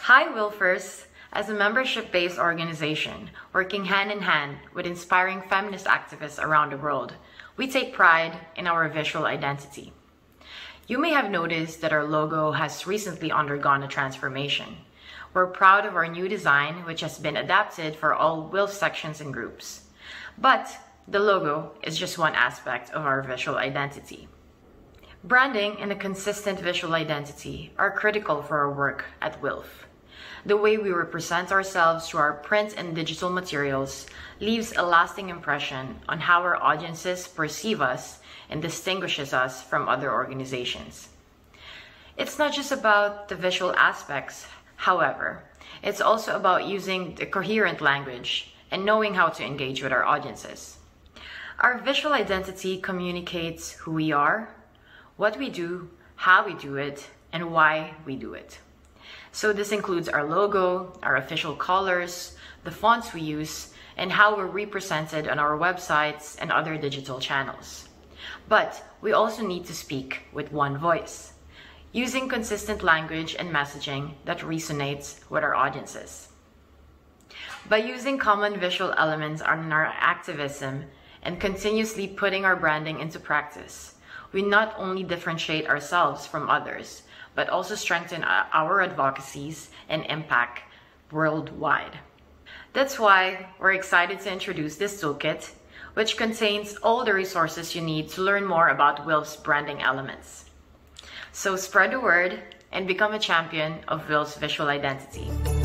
Hi Wilfers! As a membership-based organization working hand-in-hand with inspiring feminist activists around the world, we take pride in our visual identity. You may have noticed that our logo has recently undergone a transformation. We're proud of our new design, which has been adapted for all WILF sections and groups. But the logo is just one aspect of our visual identity. Branding and a consistent visual identity are critical for our work at WILF. The way we represent ourselves through our print and digital materials leaves a lasting impression on how our audiences perceive us and distinguishes us from other organizations. It's not just about the visual aspects, however. It's also about using the coherent language and knowing how to engage with our audiences. Our visual identity communicates who we are, what we do, how we do it, and why we do it. So this includes our logo, our official colors, the fonts we use, and how we're represented on our websites and other digital channels. But we also need to speak with one voice, using consistent language and messaging that resonates with our audiences. By using common visual elements in our activism and continuously putting our branding into practice, we not only differentiate ourselves from others, but also strengthen our advocacies and impact worldwide. That's why we're excited to introduce this toolkit, which contains all the resources you need to learn more about WILF's branding elements. So spread the word and become a champion of WILF's visual identity.